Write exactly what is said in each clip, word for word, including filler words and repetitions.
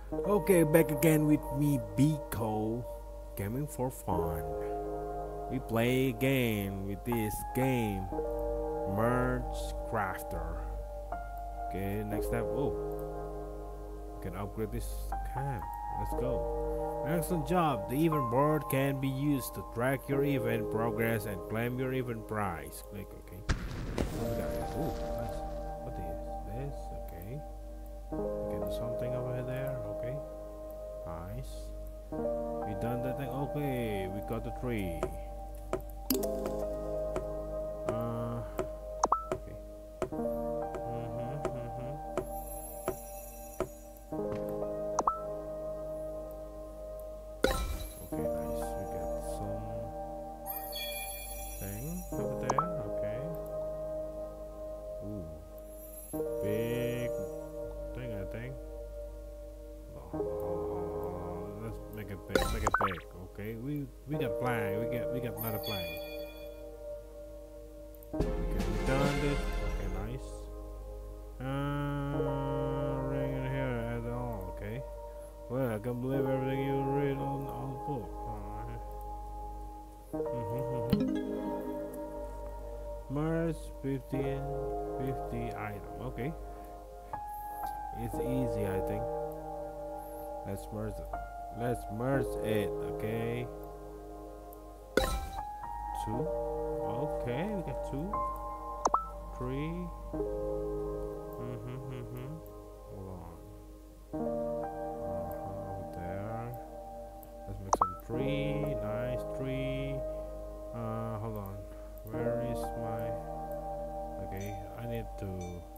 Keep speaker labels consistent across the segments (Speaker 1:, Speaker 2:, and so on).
Speaker 1: Okay, back again with me, Biko, gaming for fun. We play again with this game, Merge Crafter. Okay, next step. Oh, we can upgrade this can. Let's go. Excellent job. The event board can be used to track your event progress and claim your event prize. Click OK. What we got here? Oh, nice. What is this? Okay. We can do something over there. Okay. Nice. We done that thing. Okay, we got the tree. Uh, okay. Mm-hmm, mm-hmm. Okay, nice. We got some thing over there. Okay. Ooh, big thing, I think. Oh, let's make it big. Make it big. Okay, we we got plank. We got we got another plank. Okay, we done this. Okay, nice. Uh, ring in here at all. Okay. Well, I can't believe everything you read on on the book. Alright. Mm-hmm, mm-hmm. Merge fifty fifty item. Okay. It's easy, I think. Let's merge it. Let's merge it. Okay. Two. Okay, we got two. Three. Mm-hmm, mm-hmm. Hold on. Uh-huh, over there. Let's make some three. Nice three. Uh, hold on. Where is my... Okay, I need to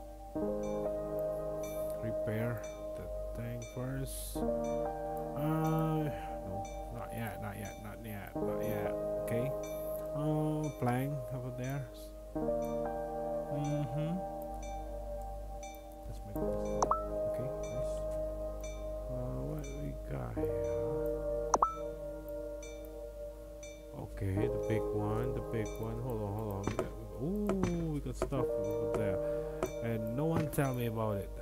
Speaker 1: repair the thing first. Uh, no, not yet, not yet, not yet, not yet. Okay. Oh, plank over there. Mm-hmm. Let's make this. Okay, nice. Uh, what we got here? Okay, the big one, the big one. Hold on, hold on. We got, ooh, we got stuff over there, and no one tell me about it.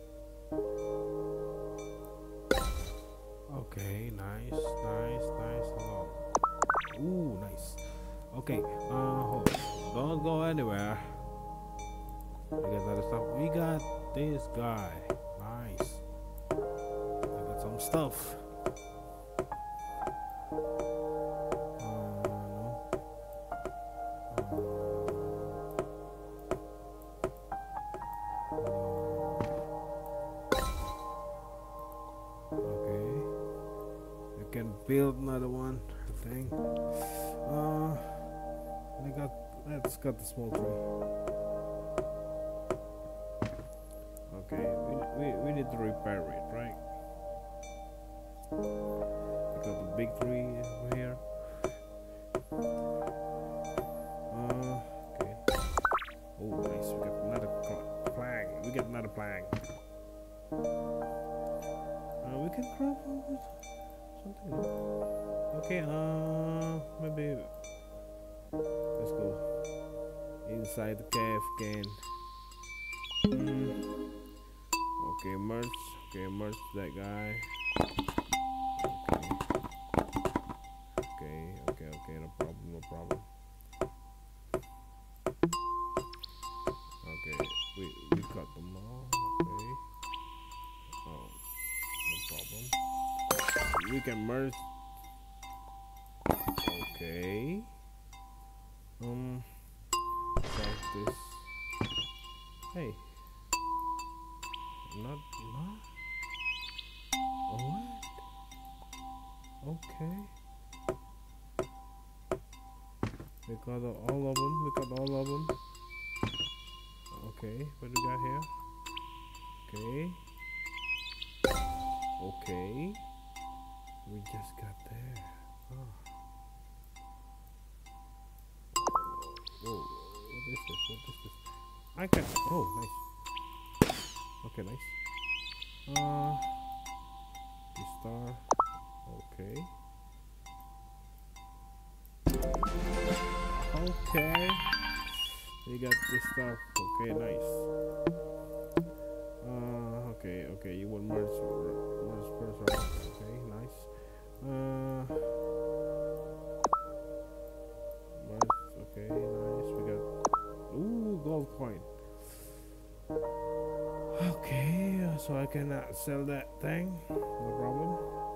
Speaker 1: Okay, nice, nice, nice. Hold on. Ooh, nice. Okay, uh, hold on. Don't go anywhere. We got other stuff. We got this guy. Nice. I got some stuff. Uh, no. Uh, okay. You can build another one, I think. Uh, we got. Let's cut the small tree. Okay, we, we, we need to repair it, right? We got the big tree over here. Uh, okay. Oh, nice. We got another plank. We got another plank. Uh, we can craft something. Okay, uh, maybe. Let's go inside the cave again. Mm. Okay, merge. Okay, merge that guy. Okay. Okay, okay, okay. No problem, no problem. Okay, we we cut them all. Okay. Oh, no problem. We can merge. Okay. Um, like this. Hey. Not, not. Oh, what? Okay. We got all of them. We got all of them. Okay, what do we got here? Okay. Okay. We just got there. Oh. Whoa. What is this? What is this? I can. Oh, nice. Okay, nice. Uh, the star. Okay. Okay. We got this stuff. Okay, nice. Uh, okay, okay. You want merge, merge first round. Okay, nice. Uh, okay, nice. We got ooh gold coin. Okay, uh, so I can uh, sell that thing. No problem.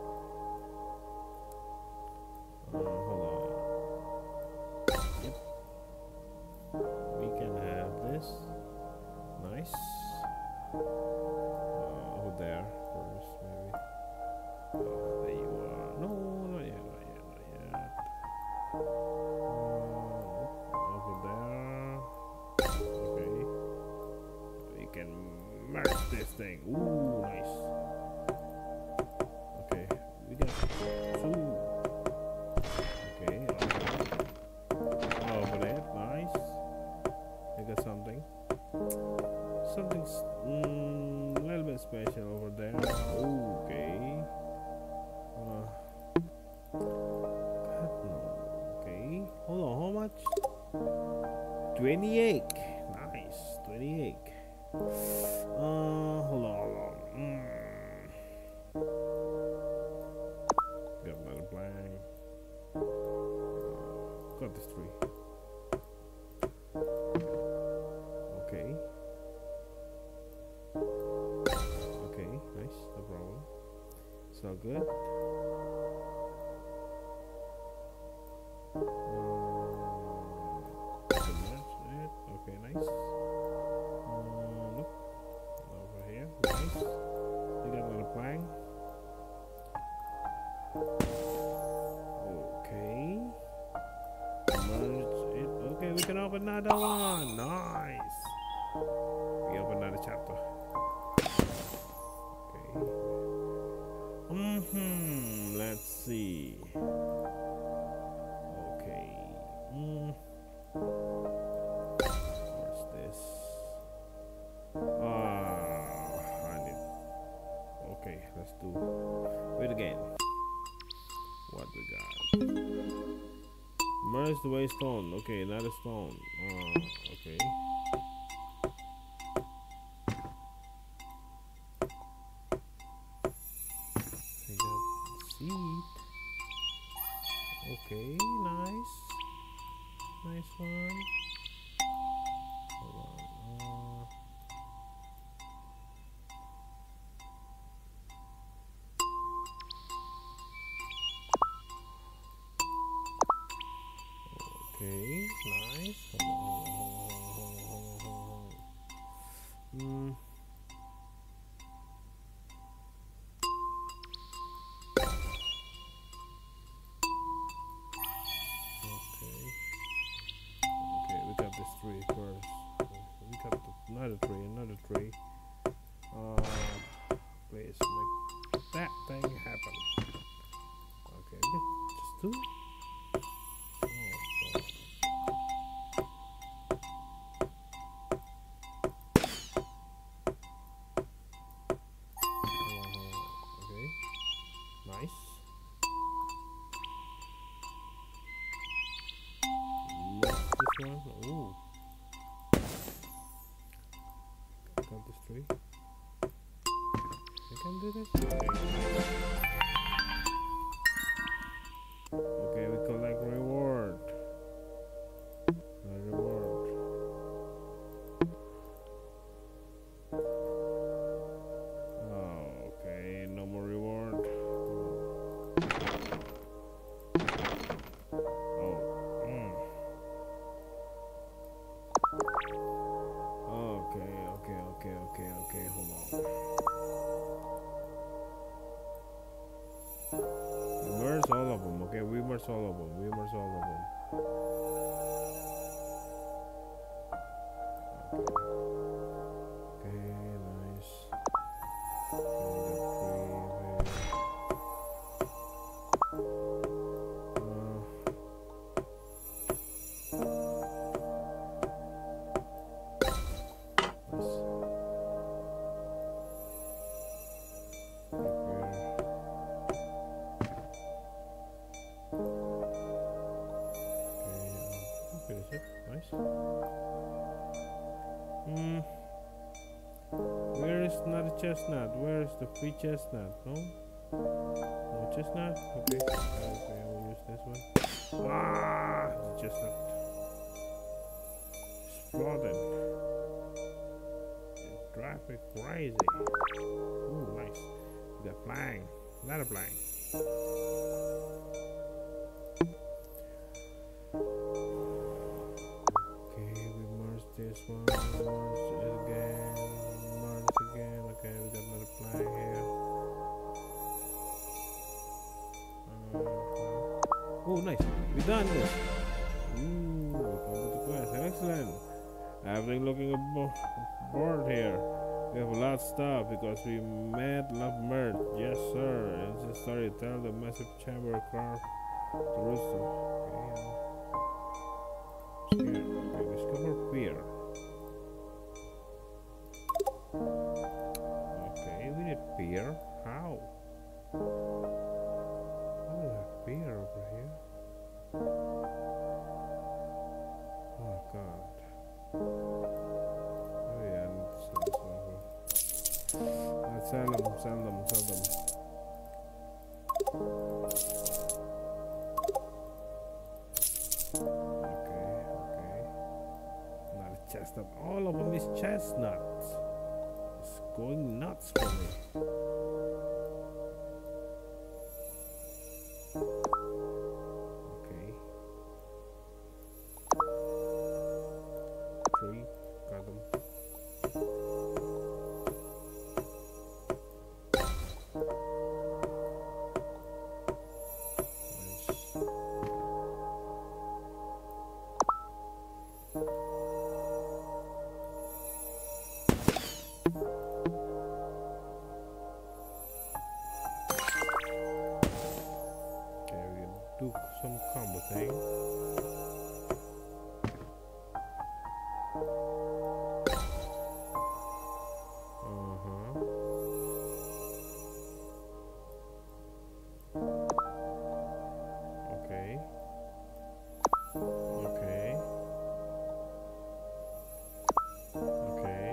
Speaker 1: Uh, hold on. Yep. We can have this. Nice. Uh, over there first, maybe. Uh, there you are. No, not yet, not yet, not yet. Uh, over there. Okay. We can merge this thing. Ooh, nice. Okay, we got two. Okay, over there. Nice. We got something. Something mm, a little bit special over there. Okay. Uh, God, no. Okay. Hold on. How much? twenty-eight. Nice. twenty-eight. Uh, hold on. Hold on. Mm. Got another blank. Uh, got this three. Okay. Okay, nice, no problem. So good. Um, okay, nice. Um, nope. Over here, nice. We got another plank. Okay. Merge it. Okay, we can open another one. Nice. We open another chapter. Mm-hmm. Let's see. Okay. Mm. What's this? Ah, I need. Okay, let's do. Wait again. What we got? Merge the way stone. Okay, another stone. Uh, okay. Seed. Okay, nice. Nice one. Hold on. Uh, okay, nice. Hold on, hold on, hold on, hold on, hold on, hold on. Mm. This tree first. We got another tree, another tree. Uh, please make that thing happen. Okay, just two. Oh, God. Uh, okay, nice. Next, this one. Ooh. Got this tree. I can do this. Okay. Okay, we collect reward. A reward. Oh, okay, no more reward. Oh, mm. Okay, okay, okay, okay, okay, hold on. Merge all of them, okay? We merge all of them. We merge all of them. Okay, okay nice. Hmm. Where is not a chestnut? Where is the free chestnut? No? No chestnut? Okay. Okay, I will use this one. Ah, the chestnut exploded. It drives me crazy. Ooh, nice. We got plank. Another plank. Okay, we merge this one. Merge it again. Merge again. Okay, we got another plank here. Uh-huh. Oh, nice. We done this. Ooh, we completed the quest. Excellent. I've been looking abo- bored here. We have a lot of stuff because we made love merge. Yes, sir. And just started tell the massive chamber craft the rooster. Okay, here. Okay, discover fear. Okay, we need fear. How? Oh, we have fear over here. Oh God. Oh yeah, I need to sell this one here. Let's sell them, sell them, sell them. Okay, okay. Another chestnut. All of them is chestnuts. It's going nuts for me. Okay. Three. Got them. Do some combo thing. Uh-huh. Okay. Okay. Okay.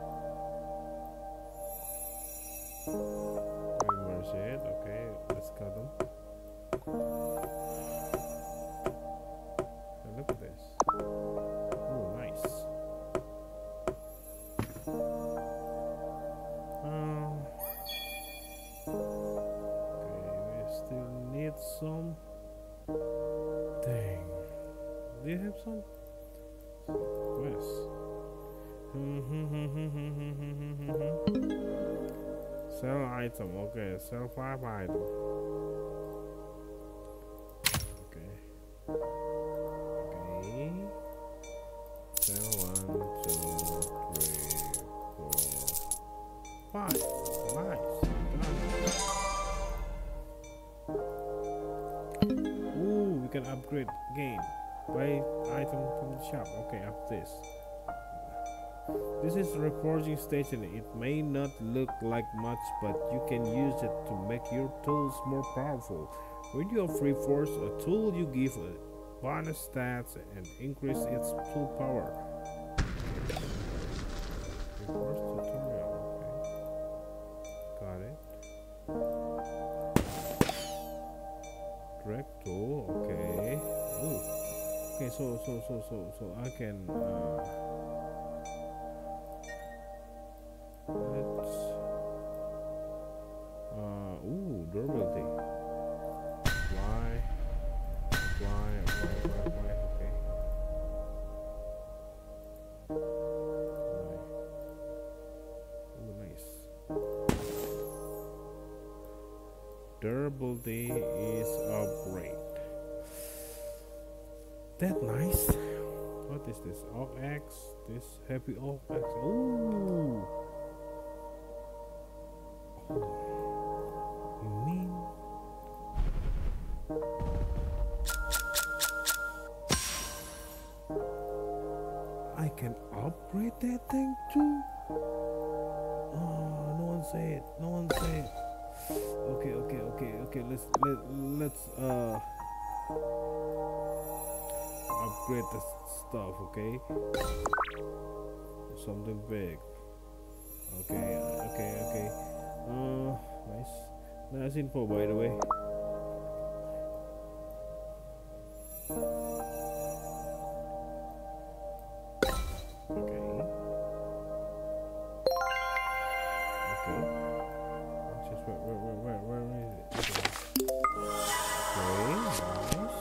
Speaker 1: Reverse it. Okay, let's cut them. Look at this. Oh, nice. Um, okay, we still need some. Dang. Do you have some? Yes. Sell item. Okay, sell five items. Okay. Sell one, two, three, four, five. Nice. Done. Ooh, we can upgrade again. Buy item from the shop. Okay, after this. This is the reforging station. It may not look like much, but you can use it to make your tools more powerful. When you reforge a tool, you give a bonus stats and increase its tool power. Reforge tutorial, okay. Got it. Drag tool, okay. Ooh. Okay, so so so so so I can uh, let's uh ooh durability. Apply, apply, apply, apply, apply. Okay. Ooh, nice. Durability is upgrade. That nice. What is this? Oak axe. This heavy oak axe. Ooh. Oh. You mean? I can upgrade that thing too? Oh, no one say it. No one say it. Okay, okay, okay, okay. Let's let let's uh upgrade the stuff. Okay, something big. Okay, okay, okay. Uh, nice. Nice info, by the way. Okay. Okay. Just where, where, where, where, where is it? Okay. Nice.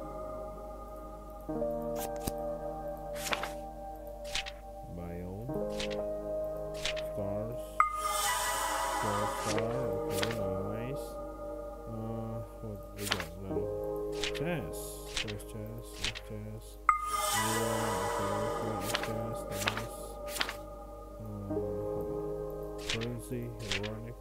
Speaker 1: Biome. Stars. Star, star. Okay, nice. Uh, what we got now? Chess. There's chess. There's chess. Yeah, okay, okay, chess. Nice. Uh, currency. Ironic.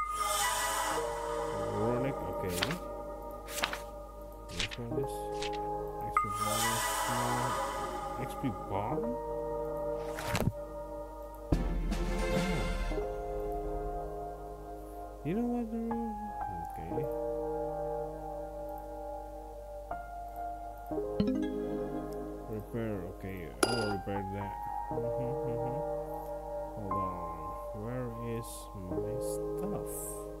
Speaker 1: Ironic. Okay. Which one is? X P bonus. Uh, X P bomb? You know what? Okay. Repair. Okay, I will repair that. Mm-hmm, mm-hmm. Hold on. Where is my stuff?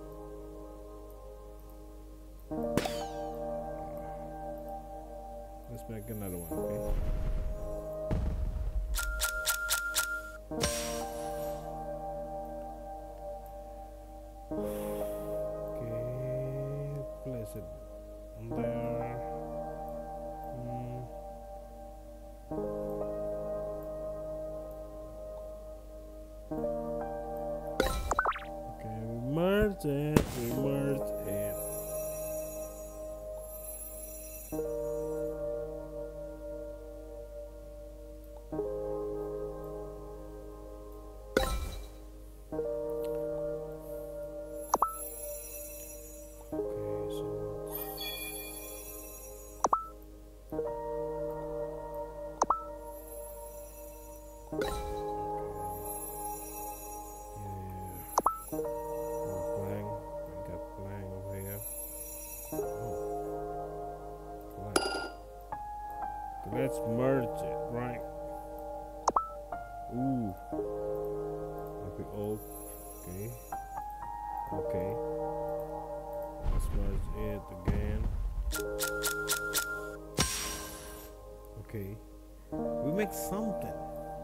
Speaker 1: Let's make another one. Okay. Okay, place it there. Mm. Okay, we merge it, we merge it. Let's merge it, right? Ooh. Okay, okay. Okay. Let's merge it again. Okay. We make something.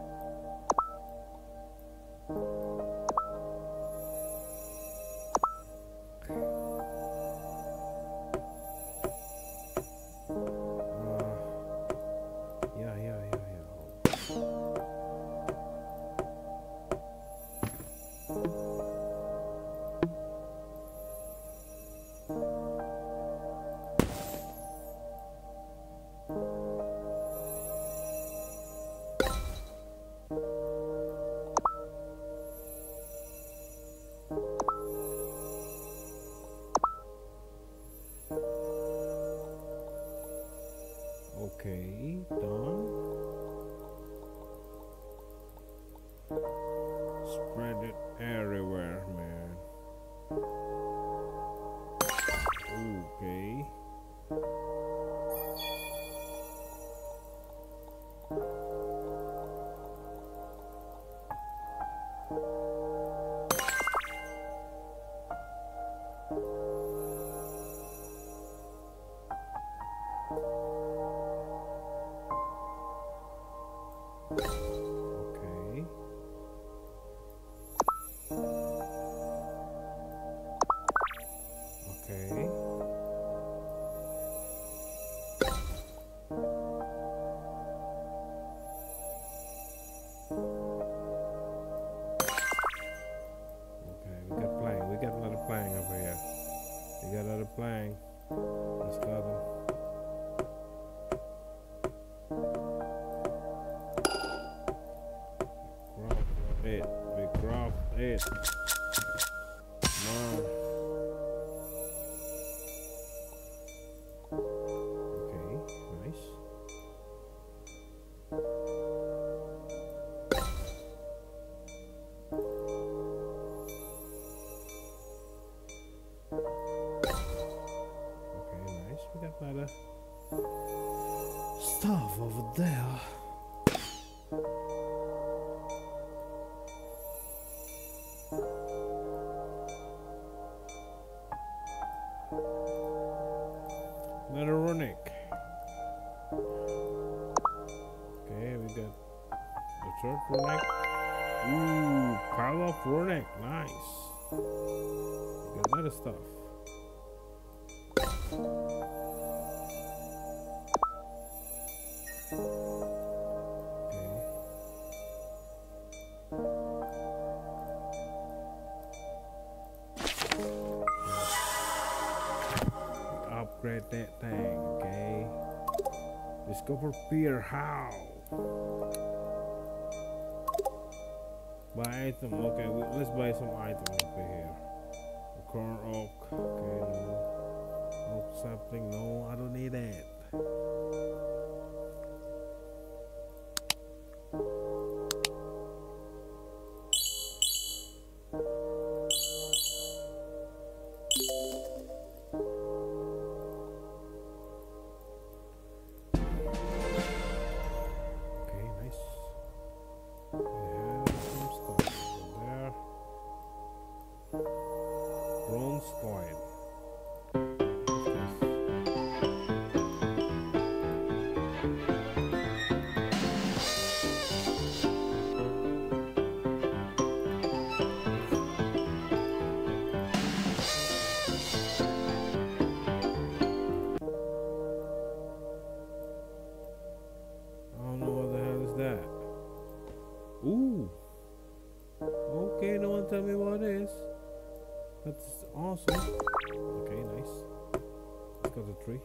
Speaker 1: Okay, done. Spread it everywhere, man. Okay. Okay. Okay. Okay, we got playing. We got another playing over here. We got another playing. Let's go them. It. We crop it. Mom. Okay, nice. Okay, nice. We got another stuff over there. Another runic. Okay, we got the third runic. Ooh, pile of runic. Nice. We got other stuff. Upgrade that thing, okay? Discover beer, how? Buy item, okay, we, let's buy some items over here. The corn oak, okay, no. Oak sapling, no, I don't need that. Ooh. Okay, no one tell me what it is. That's awesome. Okay, nice. Let's go to three.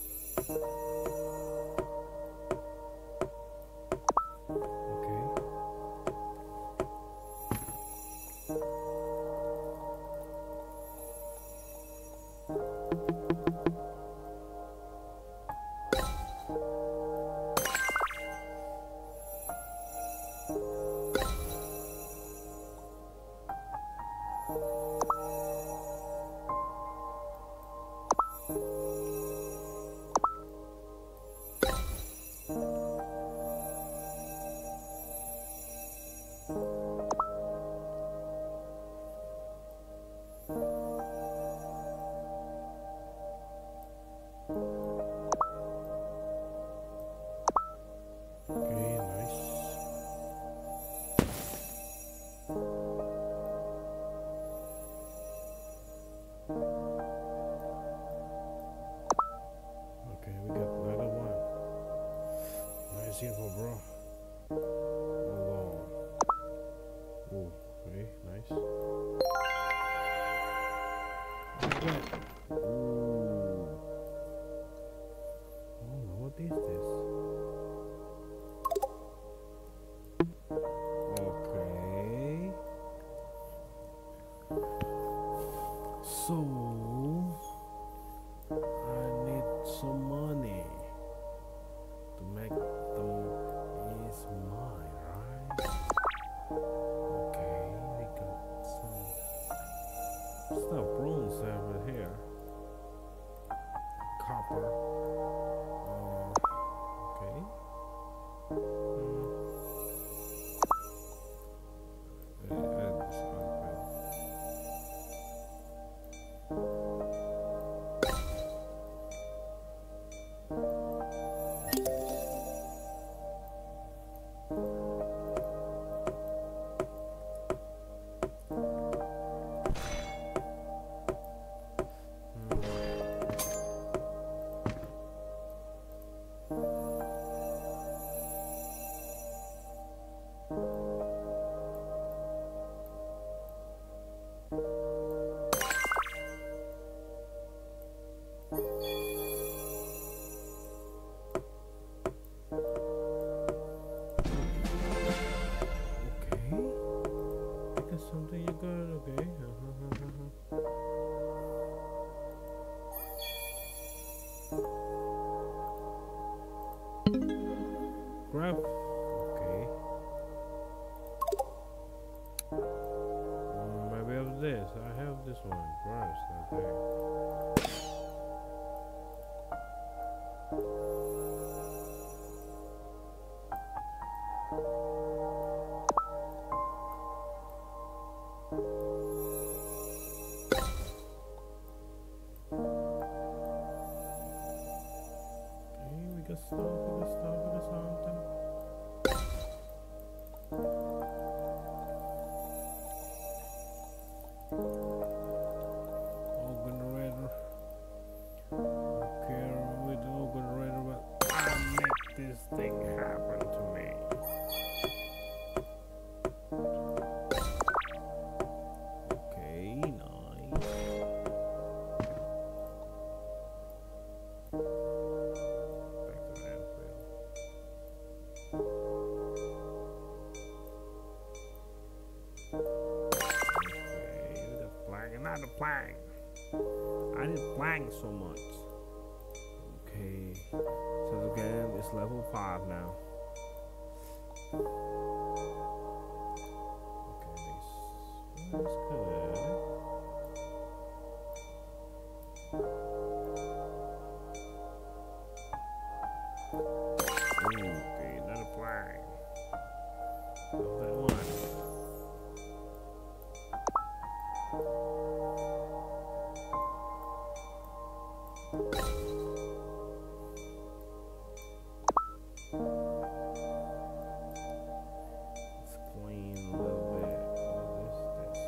Speaker 1: Info, bro. Hold on. Oh, okay, nice. Okay. Ooh. Oh, what is this? Okay. So I need some money to make them is mine, right? Okay, we got some stuff bronze over here. Copper. Uh, okay. Hmm. Uh, add this upgrade. Something you got, okay. Grab, okay. Um, maybe I have this. I have this one first, okay. You stuff, we got stuff, we got something. Oh, generator. Okay, with no generator, but I make this thing happen to me. Okay, nice. Back to the Anfield. Okay, we got plank, another plank. I need plank so much. Okay, so the game is level five now. Okay, this that's good. Okay, another plank. Not that one. Let's clean a little bit. What is this?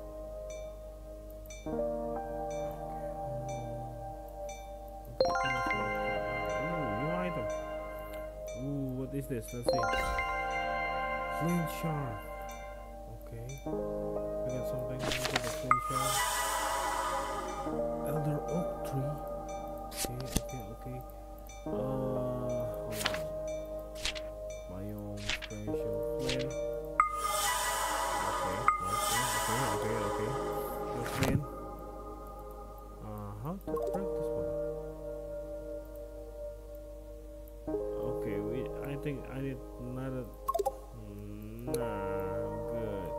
Speaker 1: Ooh, new item. Ooh, what is this? Let's see. Flint shard. Okay. We got something. We got a flint shard. Elder oak tree. Okay, okay, okay. Uh, hold on. My own special flint. Okay, okay, okay, okay, okay. No flint. Uh, how to break this one? Okay, we. I think I need another. Nah, I'm good.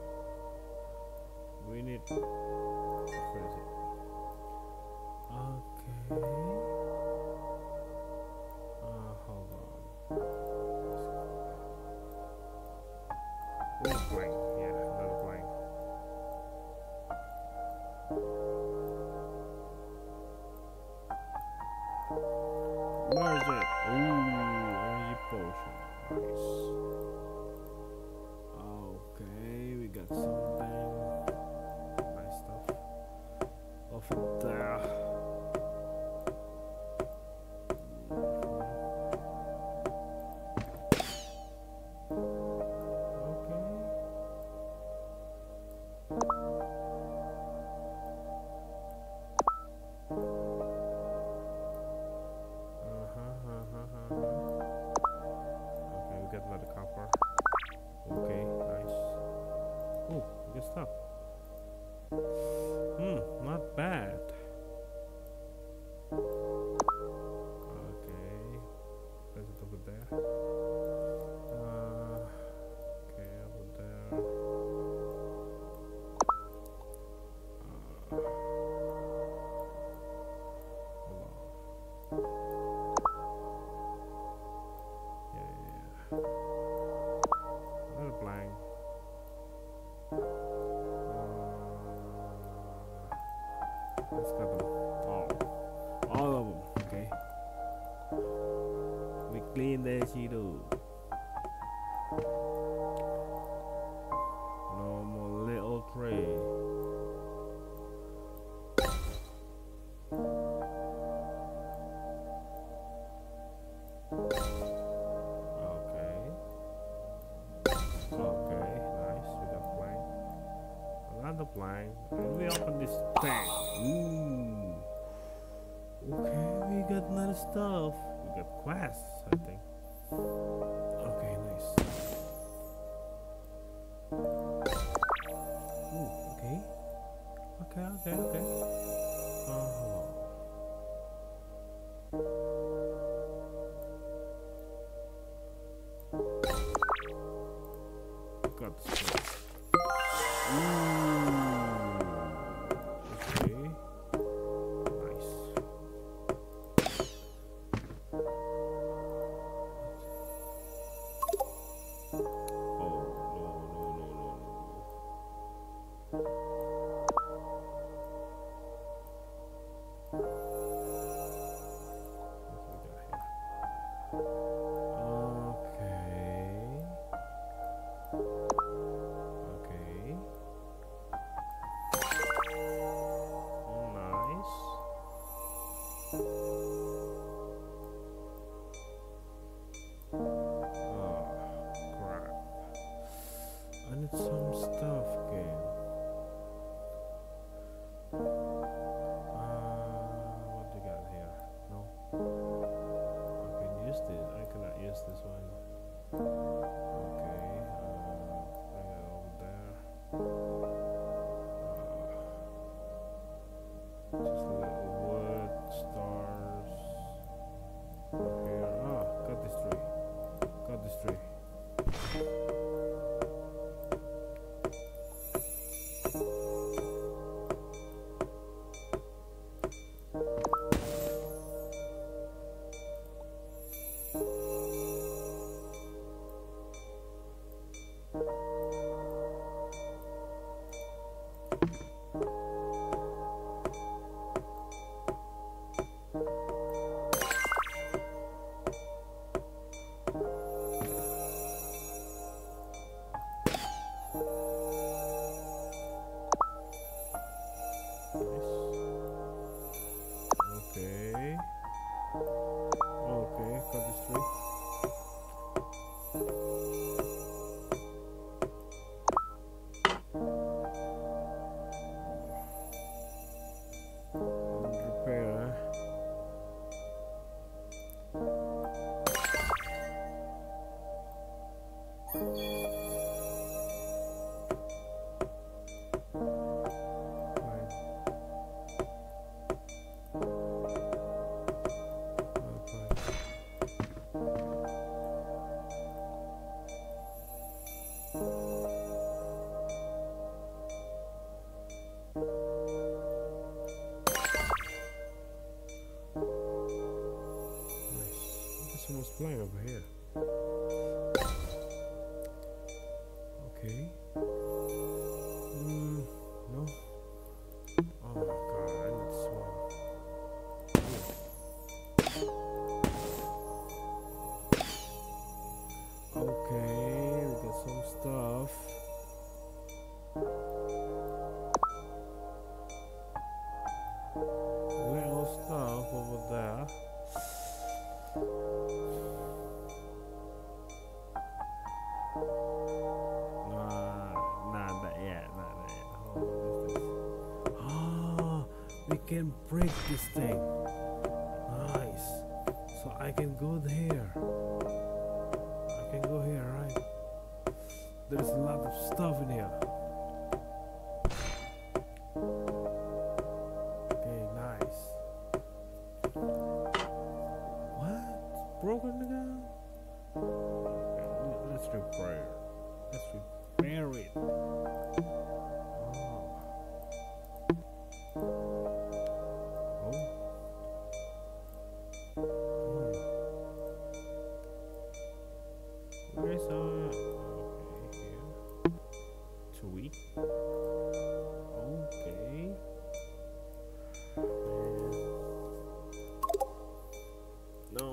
Speaker 1: We need. Where is it? Okay. Uh, hold on. We need blank. Yeah, another blank. Where is it? Ooh, energy potion. Nice. Okay, we got something. Nice stuff. Over there. Another copper. Okay, nice. Oh, good stuff. Hmm, not bad. Okay, place it over there. Uh, okay, over there. Uh, hold on. Yeah, yeah, yeah. Another blank. Uh, let's got them all. All of them, okay. We clean that shit up. No more little tray. Okay, nice. We got blank. Another blank. And we open this thing. Ooh. Okay, we got another stuff. We got quests, I think. Okay, nice. Ooh, okay. Okay, okay, okay. Uh, hold on. Got this one. Ooh. Okay. Nice. Oh no no no no no. What we got here? Okay. Nice. Oh, crap. I need some stuff again. Uh, what do you got here? No? I can use this. I cannot use this one. Okay. Uh, bring it over there. Uh, just a little wood, stars. Here. Ah, got this tree. Got this tree. Okay. Okay, got this tree. Repair. Someone's playing over here. Okay. Mm, no. Oh my god, I need this one. Okay, we got some stuff. Little stuff over there. We can break this thing. Nice. So I can go there. I can go here, right? There's a lot of stuff in here. Okay, nice. What? Broken again? Okay, let's repair. Let's repair it. Where's uh okay here? Tweet. Okay. And no.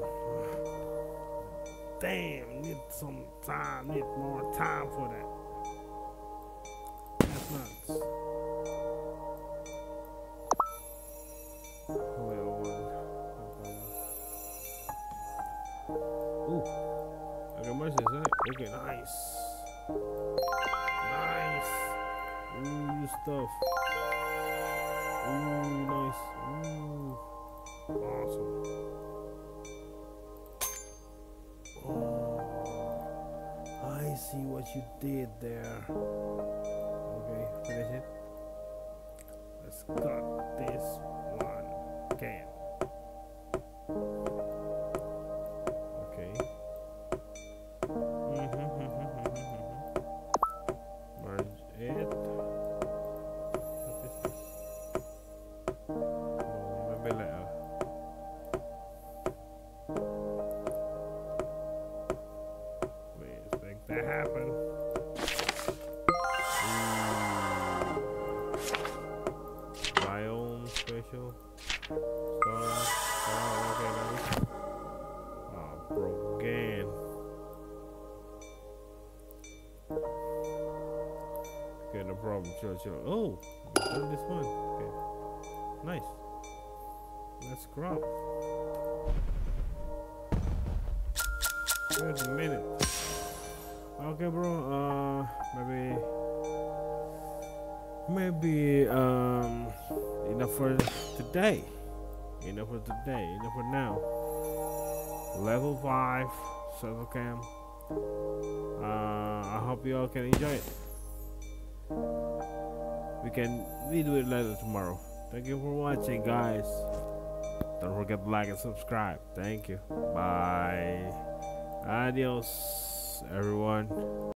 Speaker 1: Damn, need some time, need more time for that. That's nuts. Well, ooh. I got mercy, is that? Okay, nice. Nice. Ooh, stuff. Ooh, nice. Ooh. Awesome. Oh, I see what you did there. Okay, finish it. Let's cut this one can. That happened. Biome special. Star. Star. Okay, nice. Oh, problem. Chill, chill. Oh, we done this one. Okay, nice. Let's crop. Wait a minute. Okay, bro. Uh, maybe, maybe um, enough for today. Enough for today. Enough for now. Level five, server cam. Uh, I hope you all can enjoy it. We can we do it later tomorrow. Thank you for watching, guys. Don't forget to like and subscribe. Thank you. Bye. Adios, everyone.